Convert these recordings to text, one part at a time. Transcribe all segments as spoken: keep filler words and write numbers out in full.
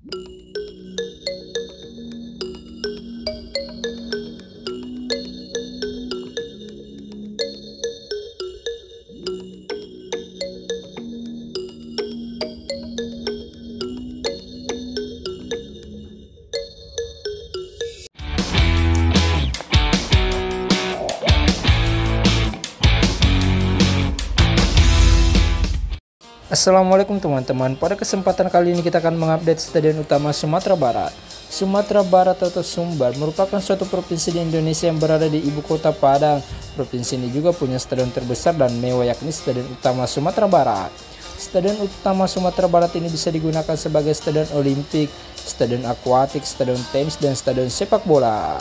Assalamualaikum teman-teman, pada kesempatan kali ini kita akan mengupdate Stadion Utama Sumatera Barat. Sumatera Barat atau Sumbar merupakan suatu provinsi di Indonesia yang berada di ibu kota Padang. Provinsi ini juga punya stadion terbesar dan mewah, yakni Stadion Utama Sumatera Barat. Stadion Utama Sumatera Barat ini bisa digunakan sebagai stadion olimpik, stadion akuatik, stadion tenis, dan stadion sepak bola.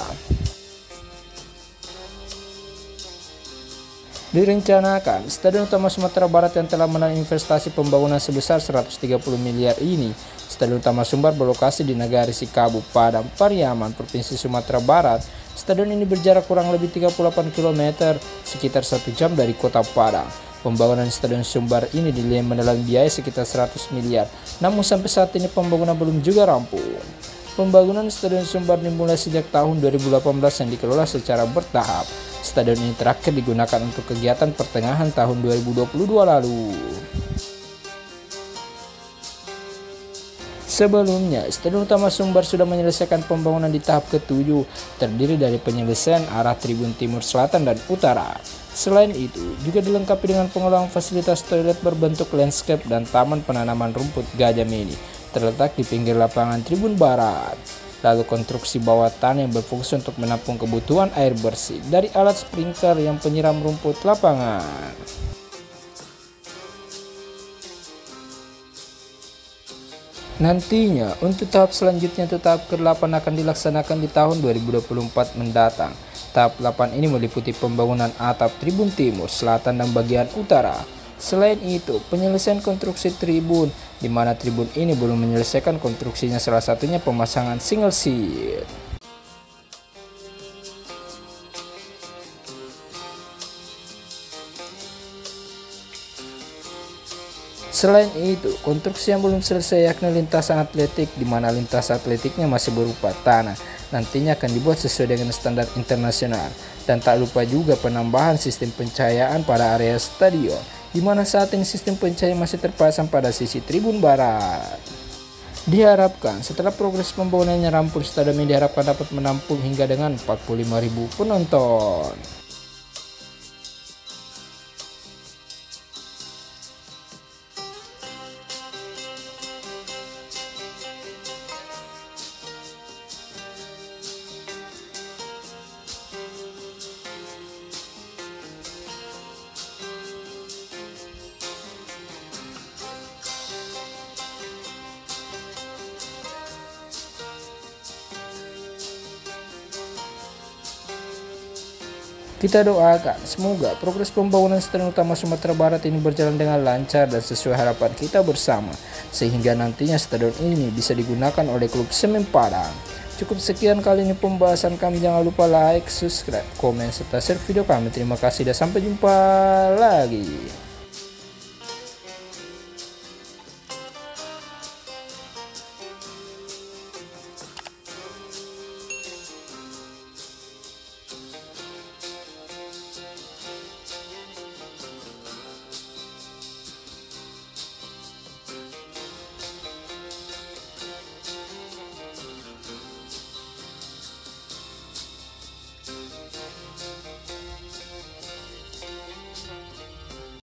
Direncanakan, Stadion Utama Sumatera Barat yang telah menarik investasi pembangunan sebesar seratus tiga puluh miliar ini. Stadion Utama Sumbar berlokasi di Nagari Sikabu, Padang, Pariaman, Provinsi Sumatera Barat. Stadion ini berjarak kurang lebih tiga puluh delapan kilometer, sekitar satu jam dari kota Padang. Pembangunan Stadion Sumbar ini dinilai menelan biaya sekitar seratus miliar, namun sampai saat ini pembangunan belum juga rampung. Pembangunan Stadion Sumbar dimulai sejak tahun dua ribu delapan belas yang dikelola secara bertahap. Stadion ini terakhir digunakan untuk kegiatan pertengahan tahun dua ribu dua puluh dua lalu. Sebelumnya, Stadion Utama Sumbar sudah menyelesaikan pembangunan di tahap ketujuh, terdiri dari penyelesaian arah tribun timur, selatan, dan utara. Selain itu, juga dilengkapi dengan pengelolaan fasilitas toilet berbentuk landscape dan taman penanaman rumput gajah mini, terletak di pinggir lapangan tribun barat. Lalu konstruksi bawah tanah yang berfungsi untuk menampung kebutuhan air bersih dari alat sprinkler yang penyiram rumput lapangan. Nantinya untuk tahap selanjutnya atau tahap ke delapan akan dilaksanakan di tahun dua ribu dua puluh empat mendatang. Tahap delapan ini meliputi pembangunan atap tribun timur, selatan, dan bagian utara. Selain itu, penyelesaian konstruksi tribun, di mana tribun ini belum menyelesaikan konstruksinya, salah satunya pemasangan single seat. Selain itu, konstruksi yang belum selesai yakni lintasan atletik, di mana lintasan atletiknya masih berupa tanah. Nantinya akan dibuat sesuai dengan standar internasional. Dan tak lupa juga penambahan sistem pencahayaan pada area stadion, di mana saat ini sistem pencahayaan masih terpasang pada sisi tribun barat. Diharapkan setelah progres pembangunannya rampung, stadion ini diharapkan dapat menampung hingga dengan empat puluh lima ribu penonton. Kita doakan semoga progres pembangunan Stadion Utama Sumatera Barat ini berjalan dengan lancar dan sesuai harapan kita bersama, sehingga nantinya stadion ini bisa digunakan oleh klub Semen Padang. Cukup sekian kali ini pembahasan kami, jangan lupa like, subscribe, komen, serta share video kami. Terima kasih dan sampai jumpa lagi.